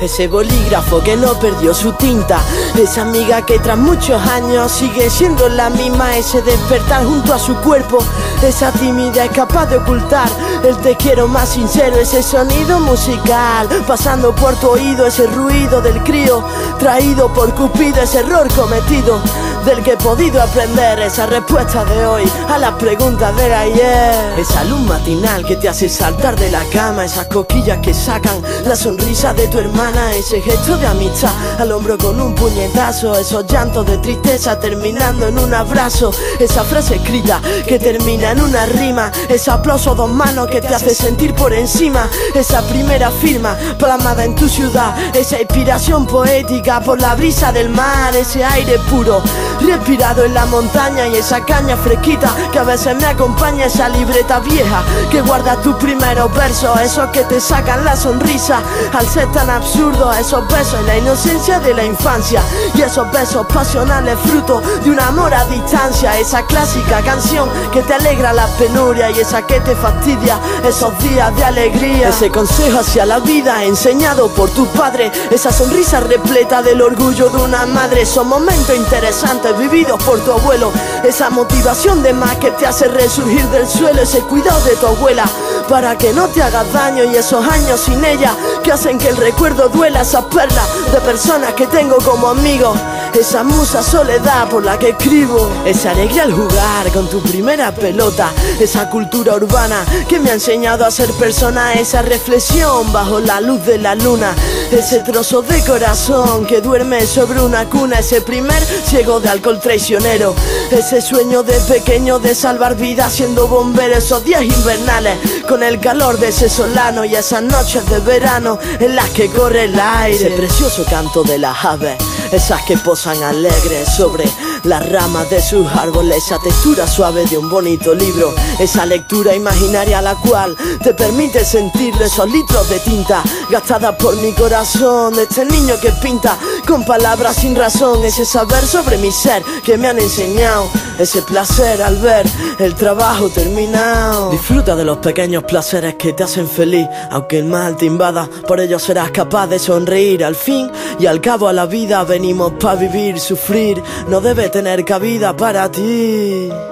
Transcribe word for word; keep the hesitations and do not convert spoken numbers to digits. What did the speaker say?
Ese bolígrafo que no perdió su tinta, esa amiga que tras muchos años sigue siendo la misma. Ese despertar junto a su cuerpo, esa timidez capaz de ocultar el te quiero más sincero. Ese sonido musical pasando por tu oído, ese ruido del crío traído por Cupido, ese error cometido del que he podido aprender, esa respuesta de hoy a las preguntas del ayer. Esa luz matinal que te hace saltar de la cama, esas coquillas que sacan la sonrisa de tu hermana, ese gesto de amistad al hombro con un puñetazo, esos llantos de tristeza terminando en un abrazo, esa frase escrita que termina en una rima, ese aplauso a dos manos que te hace sentir por encima, esa primera firma plasmada en tu ciudad, esa inspiración poética por la brisa del mar, ese aire puro respirado en la montaña y esa caña fresquita que a veces me acompaña, esa libreta vieja que guarda tus primeros versos, esos que te sacan la sonrisa al ser tan absurdo, esos besos en la inocencia de la infancia y esos besos pasionales fruto de un amor a distancia, esa clásica canción que te alegra la penuria y esa que te fastidia esos días de alegría, ese consejo hacia la vida enseñado por tu padre, esa sonrisa repleta del orgullo de una madre, esos momentos interesantes vividos por tu abuelo, esa motivación de más que te hace resurgir del suelo, ese cuidado de tu abuela para que no te hagas daño y esos años sin ella que hacen que el recuerdo duela, esas perlas de personas que tengo como amigos, esa musa soledad por la que escribo, esa alegría al jugar con tu primera pelota, esa cultura urbana que me ha enseñado a ser persona, esa reflexión bajo la luz de la luna, ese trozo de corazón que duerme sobre una cuna, ese primer ciego de alcohol traicionero, ese sueño de pequeño de salvar vidas siendo bombero, esos días invernales con el calor de ese solano y esas noches de verano en las que corre el aire, ese precioso canto de las aves, esas que posan alegres sobre las ramas de sus árboles, esa textura suave de un bonito libro, esa lectura imaginaria a la cual te permite sentir esos litros de tinta gastada por mi corazón, este niño que pinta con palabras sin razón, ese saber sobre mi ser que me han enseñado, ese placer al ver el trabajo terminado. Disfruta de los pequeños placeres que te hacen feliz, aunque el mal te invada, por ello serás capaz de sonreír. Al fin y al cabo a la vida venimos pa' vivir, sufrir no debe tener cabida para ti.